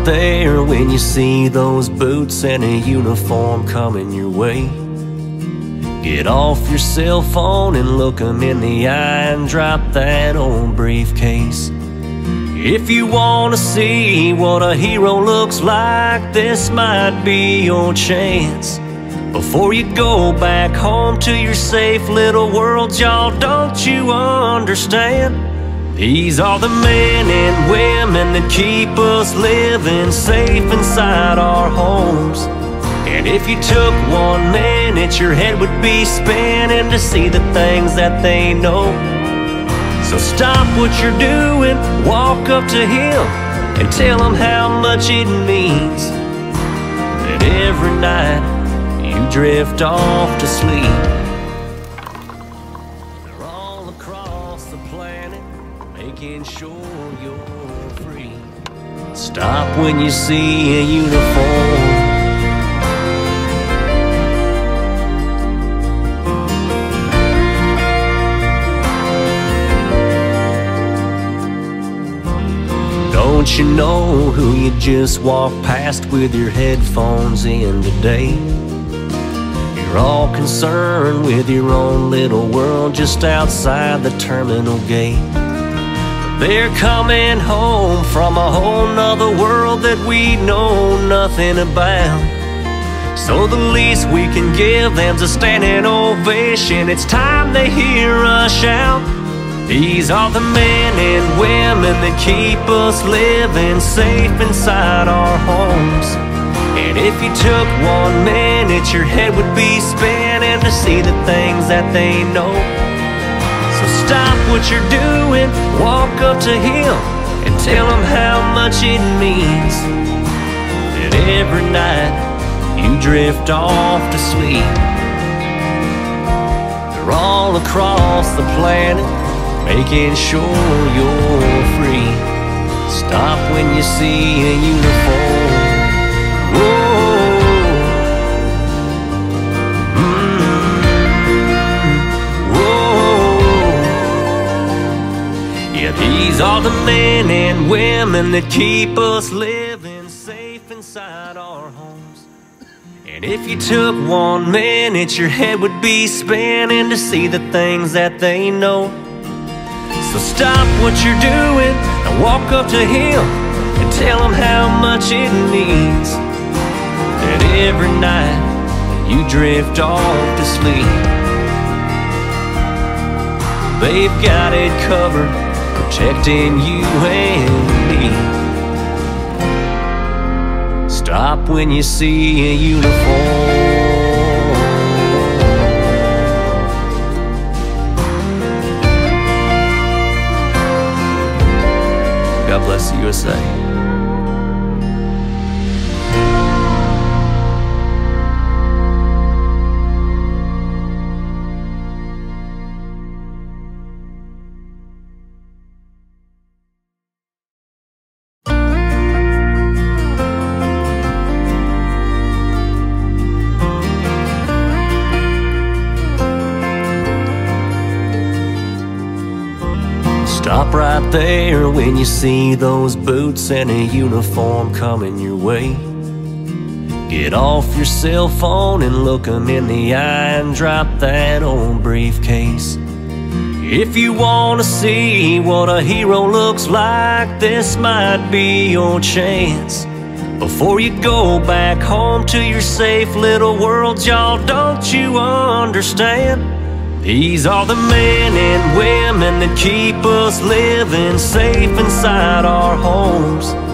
there when you see those boots and a uniform coming your way. Get off your cell phone and look them in the eye and drop that old briefcase. If you want to see what a hero looks like, this might be your chance. Before you go back home to your safe little world, y'all, don't you understand? These are the men and women that keep us living safe inside our homes. And if you took 1 minute, your head would be spinning to see the things that they know. So stop what you're doing, walk up to him and tell him how much it means that every night you drift off to sleep. They're all across the planet, making sure you're free. Stop when you see a uniform. Don't you know who you just walked past with your headphones in today? You're all concerned with your own little world just outside the terminal gate. They're coming home from a whole nother world that we know nothing about. So the least we can give them's a standing ovation. It's time they hear us shout. These are the men and women that keep us living safe inside our homes. And if you took 1 minute, your head would be spinning to see the things that they know. So stop what you're doing, walk up to him and tell him how much it means that every night you drift off to sleep. They're all across the planet, making sure you're free. Stop when you see a uniform. Whoa. Whoa. Yeah, these are the men and women that keep us living safe inside our homes. And if you took 1 minute, your head would be spinning to see the things that they know. So stop what you're doing and walk up to him and tell him how much it means that every night you drift off to sleep. They've got it covered, protecting you and me. Stop when you see a uniform. God bless the USA. Stop right there when you see those boots and a uniform coming your way. Get off your cell phone and look them in the eye and drop that old briefcase. If you want to see what a hero looks like, this might be your chance. Before you go back home to your safe little world, y'all, don't you understand? These are the men and women that keep us living safe inside our homes.